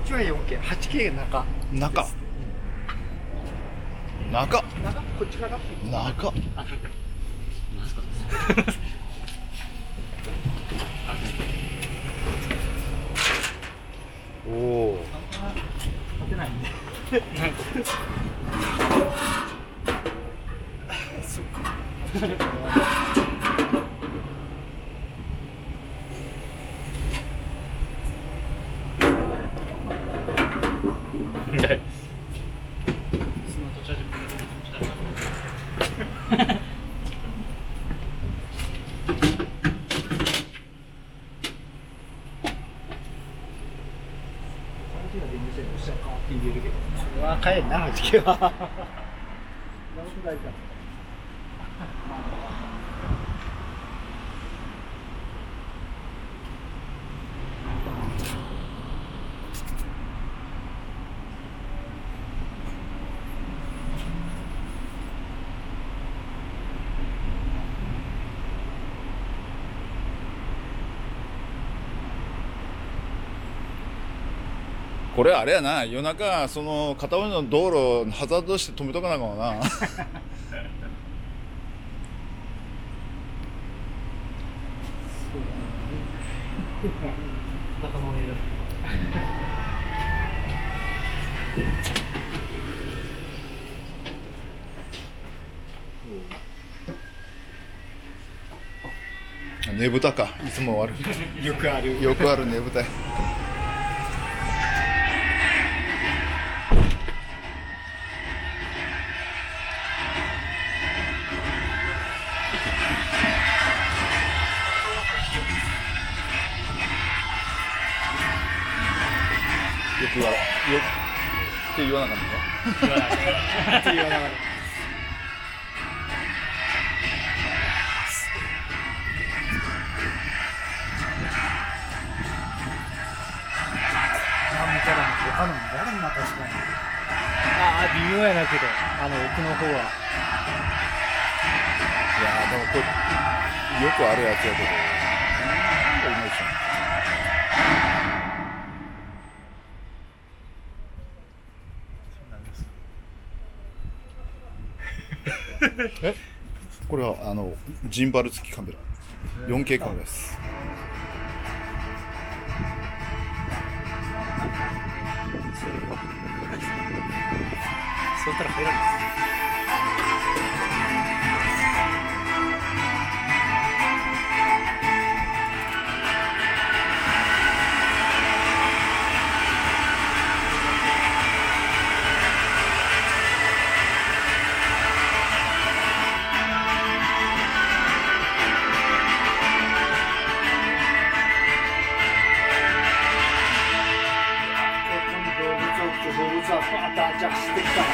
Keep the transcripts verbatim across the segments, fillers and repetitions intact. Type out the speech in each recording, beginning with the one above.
っちは よんケー、はちケー が中。 中。中。 中、こっちから中。 あ、 何すかおお。 立てないんで。そっか。帰んな、はちケーは。 これあれやな、夜中その片方の道路ハザードして止めとかなあかんわな。ねぶたか、いつもある。 よくある。 よくあるねぶた。よくはよって言わなかった言わない。って言わなかった。あ、見たら他のもやるな、確かに。ああ、微妙やなけど、あの奥の方は。 いやーでもこれよくあるやつやけど、なんかいまいちやな。え、これはあのジンバル付きカメラ、よんケー カメラです。 そうしたら入らないです。動物はバーッとあっち走ってきたら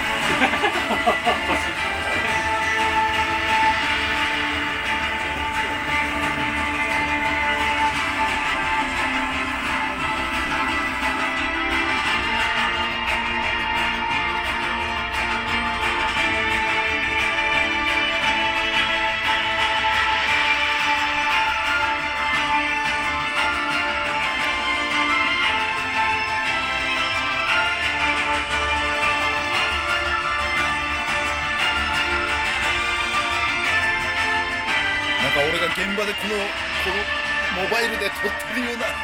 俺が現場でこのこのモバイルで撮ってるような感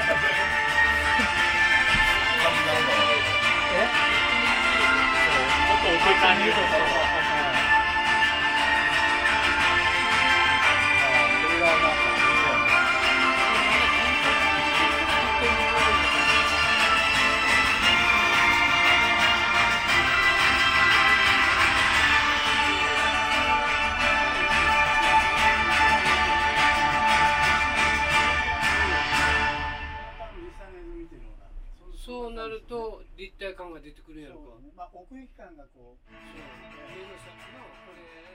じなんだろう。 え？ちょっとお客さんに言うとそうなると立体感が出てくるやろか。 まあ奥行き感がこう。 そう。目の先のこれ。